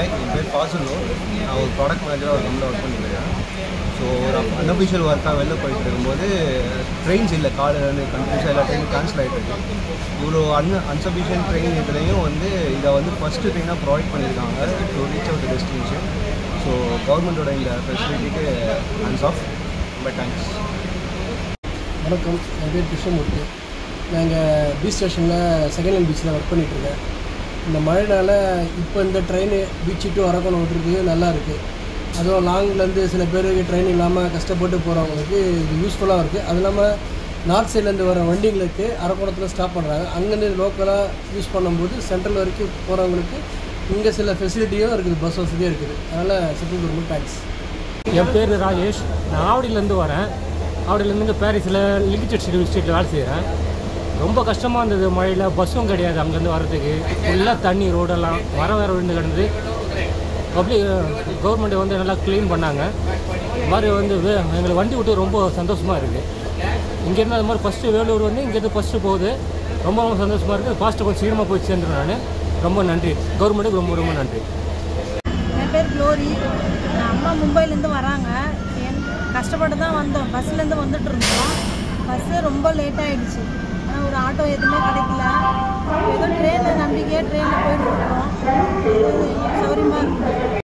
Hi, என் பேர் ஃபாசில். நான் ஒரு ப்ராடக்ட் மேனேஜராக ஒரு கம்பெனியில் ஒர்க் பண்ணியிருக்கேன். ஸோ ஒரு அன்அஃபிஷியல் ஒர்க்காக வெளில போயிட்டு இருக்கும்போது ட்ரெயின்ஸ் இல்லை, காலையில் கன்ஃபியூஸாக எல்லா ட்ரெயினும் கேன்சல் ஆகிட்டு இருக்கு. இவ்வளோ அன்சஃபிஷியன்ட் ட்ரெயின் இதுலேயும் வந்து இதை வந்து ஃபஸ்ட்டு ட்ரெயினாக ப்ரொவைட் பண்ணியிருக்காங்க to reach out destination. So கவர்மெண்ட்டோட இந்த ஃபெசிலிட்டிக்கு ஹேண்ட்ஸ் ஆஃப். ரொம்ப தேங்க்ஸ். வணக்கம், என் பேர் கிருஷ்ணமூர்த்தி. நாங்கள் பீச் ஸ்டேஷனில் செகண்ட் லைன் பீச்சில் ஒர்க் பண்ணிகிட்ருக்கேன். இந்த மழைனால் இப்போ இந்த ட்ரெயின் பீச்சு டு அரக்கோணம் விட்டுருக்கு, நல்லா இருக்குது. அதுவும் லாங்லேருந்து சில பேருக்கு ட்ரெயின் இல்லாமல் கஷ்டப்பட்டு போகிறவங்களுக்கு இது யூஸ்ஃபுல்லாக இருக்குது. அது இல்லாமல் நார்த் சைட்லேருந்து வர வண்டிங்களுக்கு அரக்கோணத்தில் ஸ்டாப் பண்ணுறாங்க. அங்கேருந்து லோக்கலாக யூஸ் பண்ணும்போது சென்ட்ரல் வரைக்கும் போகிறவங்களுக்கு இங்கே சில ஃபெசிலிட்டியும் இருக்குது, பஸ் வசதியும் இருக்குது. அதனால் சென்ட்ரல் கவர்மெண்ட் தேங்க்ஸ். என் பேர் ராஜேஷ். நான் ஆவடியிலேருந்து வரேன். ஆவடியிலேருந்து இங்கே பாரிஸில் லிங்கிச்சட் ஸ்ட்ரீட்டில் வேலை செய்கிறேன். ரொம்ப கஷ்டமாக இருந்தது மழையில். பஸ்ஸும் கிடையாது அங்கேருந்து வர்றதுக்கு. ஃபுல்லாக தண்ணி, ரோடெல்லாம் வர விழுந்து கிடந்து. கவர்மெண்ட்டு வந்து நல்லா க்ளீன் பண்ணாங்க. இது மாதிரி வந்து எங்களை வண்டி விட்டு ரொம்ப சந்தோஷமாக இருக்குது. இங்கேருந்து அது மாதிரி ஃபஸ்ட்டு வேலூர் வந்து இங்கேருந்து ஃபஸ்ட்டு போகுது. ரொம்ப ரொம்ப சந்தோஷமாக இருக்குது. ஃபாஸ்ட்டு கொஞ்சம் சீக்கிரமாக போய் சேர்ந்துடும். நான் ரொம்ப நன்றி, கவர்மெண்ட்டுக்கு ரொம்ப ரொம்ப நன்றி. என் பேர் க்ளோரி. அம்மா மும்பைலேருந்து வராங்க. கஷ்டப்பட்டு தான் வந்தோம். பஸ்ஸுலேருந்து வந்துட்டு இருந்தோம். பஸ்ஸு ரொம்ப லேட் ஆகிடுச்சு. ஆனால் ஒரு ஆட்டோ எதுவுமே கிடைக்கல. ஏதோ ட்ரெயினில் நம்பிக்கையாக ட்ரெயினில் போயிட்டு இருக்கோம். சௌரியமாக இருக்கும்.